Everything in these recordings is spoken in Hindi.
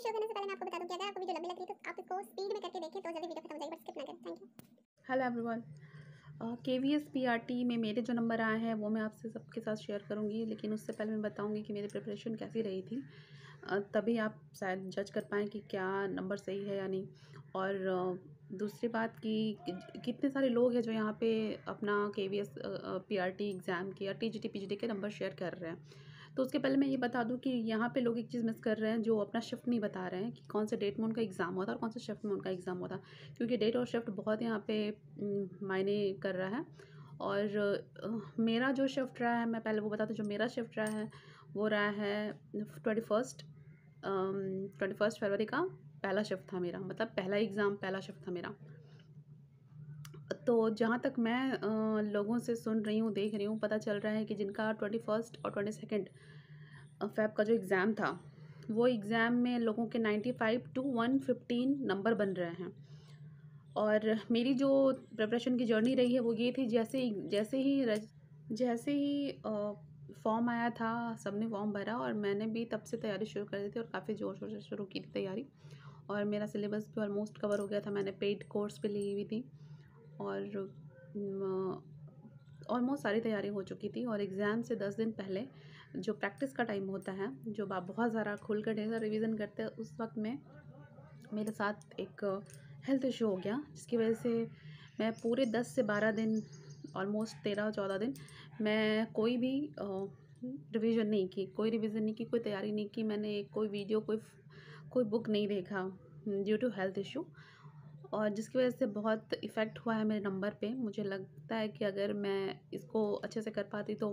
शुरू करने से पहले मैं आपको बता दूं कि अगर आपको वीडियो लंबी लग रही है तो आप इसको स्पीड में करके देखें तो जल्दी वीडियो खत्म हो जाएगी, बट स्किप ना करें। Thank you. Hello everyone, KVS PRT में मेरे जो नंबर आए हैं वो मैं आपसे सबके साथ शेयर करूंगी, लेकिन उससे पहले मैं बताऊंगी कि मेरी प्रिपरेशन कैसी रही थी। तभी आप शायद जज कर पाएँ कि क्या नंबर सही है या नहीं। और दूसरी बात कि कितने सारे लोग हैं जो यहाँ पे अपना KVS PRT एग्ज़ाम के या TGT PGT के नंबर शेयर कर रहे हैं। तो उसके पहले मैं ये बता दूं कि यहाँ पे लोग एक चीज़ मिस कर रहे हैं, जो अपना शिफ्ट नहीं बता रहे हैं कि कौन से डेट में उनका एग्ज़ाम होता है और कौन से शिफ्ट में उनका एग्ज़ाम होता है, क्योंकि डेट और शिफ्ट बहुत यहाँ पे मायने कर रहा है। और मेरा जो शिफ्ट रहा है, मैं पहले वो बता दूं, जो मेरा शिफ्ट रहा है वो रहा है 21 फरवरी का पहला शिफ्ट था मेरा, मतलब पहला एग्ज़ाम पहला शिफ्ट था मेरा। तो जहाँ तक मैं लोगों से सुन रही हूँ, देख रही हूँ, पता चल रहा है कि जिनका 21 और 22 फ़ेब का जो एग्ज़ाम था, वो एग्ज़ाम में लोगों के 95 टू 115 नंबर बन रहे हैं। और मेरी जो प्रिपरेशन की जर्नी रही है वो ये थी, जैसे ही फॉर्म आया था, सबने फॉर्म भरा और मैंने भी तब से तैयारी शुरू कर दी थी और काफ़ी ज़ोर शोर से शुरू की थी तैयारी। और मेरा सिलेबस भी ऑलमोस्ट कवर हो गया था, मैंने पेड कोर्स भी ली हुई थी और ऑलमोस्ट सारी तैयारी हो चुकी थी। और एग्ज़ाम से 10 दिन पहले जो प्रैक्टिस का टाइम होता है, जो आप बहुत ज़्यादा खुल कर ढेर सारा रिवीजन करते हैं, उस वक्त में मेरे साथ एक हेल्थ इशू हो गया, जिसकी वजह से मैं पूरे 10 से 12 दिन, ऑलमोस्ट 13-14 दिन मैं कोई भी रिवीजन नहीं की, कोई रिवीजन नहीं की, कोई तैयारी नहीं की। मैंने कोई वीडियो, कोई बुक नहीं देखा ड्यू टू हेल्थ इशू, और जिसकी वजह से बहुत इफ़ेक्ट हुआ है मेरे नंबर पे। मुझे लगता है कि अगर मैं इसको अच्छे से कर पाती तो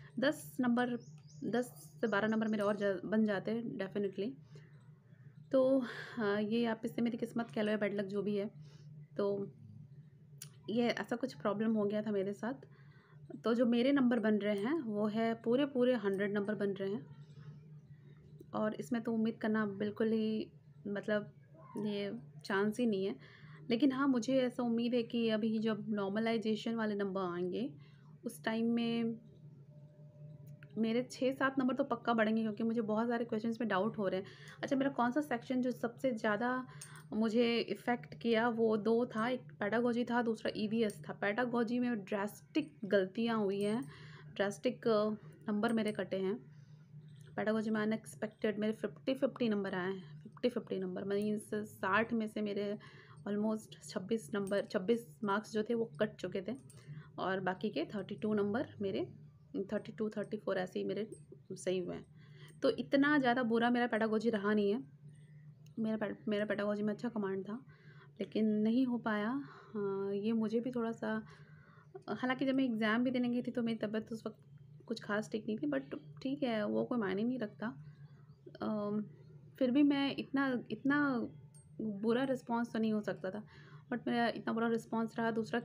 10 से 12 नंबर मेरे और बन जाते डेफिनेटली। तो ये आप इससे मेरी किस्मत कह लो या बैड लक, जो भी है। तो ये ऐसा कुछ प्रॉब्लम हो गया था मेरे साथ। तो जो मेरे नंबर बन रहे हैं वो है पूरे 100 नंबर बन रहे हैं, और इसमें तो उम्मीद करना बिल्कुल ही, मतलब ये चांस ही नहीं है। लेकिन हाँ, मुझे ऐसा उम्मीद है कि अभी जब नॉर्मलाइजेशन वाले नंबर आएंगे उस टाइम में मेरे 6-7 नंबर तो पक्का बढ़ेंगे, क्योंकि मुझे बहुत सारे क्वेश्चंस में डाउट हो रहे हैं। अच्छा, मेरा कौन सा सेक्शन जो सबसे ज़्यादा मुझे इफ़ेक्ट किया, वो 2 था, एक पेडागोजी था, दूसरा EVS था। पेडागोजी में ड्रास्टिक गलतियाँ हुई हैं, ड्रास्टिक नंबर मेरे कटे हैं। पेडागोजी में अनएक्सपेक्टेड मेरे 50 नंबर आए हैं, 50 नंबर, मीन्स 60 में से मेरे ऑलमोस्ट 26 मार्क्स जो थे वो कट चुके थे, और बाकी के 32 नंबर मेरे 32-34 ऐसे ही मेरे सही हुए हैं। तो इतना ज़्यादा बुरा मेरा पेडागोजी रहा नहीं है। मेरा पेडागोजी में अच्छा कमांड था, लेकिन नहीं हो पाया। ये मुझे भी थोड़ा-सा, हालाँकि जब मैं एग्ज़ाम भी देने गई थी तो मेरी तबीयत उस वक़्त कुछ ख़ास ठीक नहीं थी, बट ठीक है, वो कोई मायने नहीं रखता। फिर भी मैं इतना इतना बुरा रिस्पॉन्स तो नहीं हो सकता था, बट मेरा इतना बुरा रिस्पॉन्स रहा। दूसरा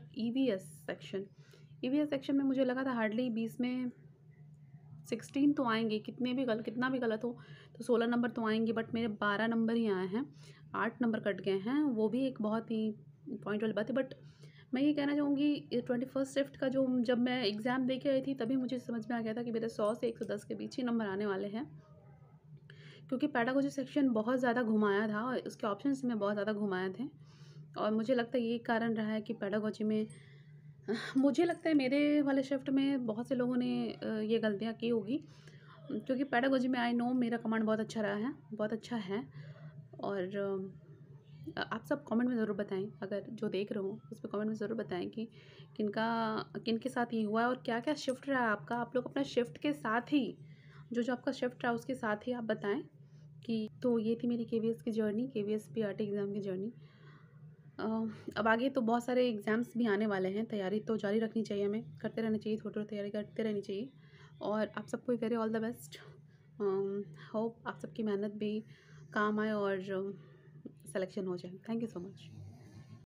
EVS सेक्शन में मुझे लगा था हार्डली 20 में 16 तो आएँगे, कितना भी गलत हो तो 16 नंबर तो आएँगे, बट मेरे 12 नंबर ही आए हैं, 8 नंबर कट गए हैं। वो भी एक बहुत ही पॉइंट वाली बात है। बट मैं ये कहना चाहूँगी, 21st शिफ्ट का जो, जब मैं एग्ज़ाम दे के आई थी तभी मुझे समझ में आ गया था कि मेरे 100 से 110 के बीच ही नंबर आने वाले हैं, क्योंकि पेडागोजी सेक्शन बहुत ज़्यादा घुमाया था और उसके ऑप्शंस में बहुत ज़्यादा घुमाए थे। और मुझे लगता है यही कारण रहा है कि पेडागोजी में मुझे लगता है मेरे वाले शिफ्ट में बहुत से लोगों ने ये गलतियाँ की होगी, क्योंकि पेडागोजी में आई नो मेरा कमांड बहुत अच्छा रहा है, बहुत अच्छा है। और आप सब कमेंट में ज़रूर बताएं, अगर जो देख रहे हो उस पर कमेंट में ज़रूर बताएं कि किनके साथ ये हुआ है और क्या क्या शिफ्ट रहा है आपका। आप लोग अपना शिफ्ट के साथ ही, जो आपका शिफ्ट रहा उसके साथ ही आप बताएं कि। तो ये थी मेरी KVS की जर्नी, KVS PRT एग्ज़ाम की जर्नी। अब आगे तो बहुत सारे एग्ज़ाम्स भी आने वाले हैं, तैयारी तो जारी रखनी चाहिए, हमें करते रहना चाहिए, थोड़ी थोड़ी तैयारी करते रहनी चाहिए। और आप सबको very all the best. Hope आप सबकी मेहनत भी काम आए और सिलेक्शन हो जाए। Thank you so much.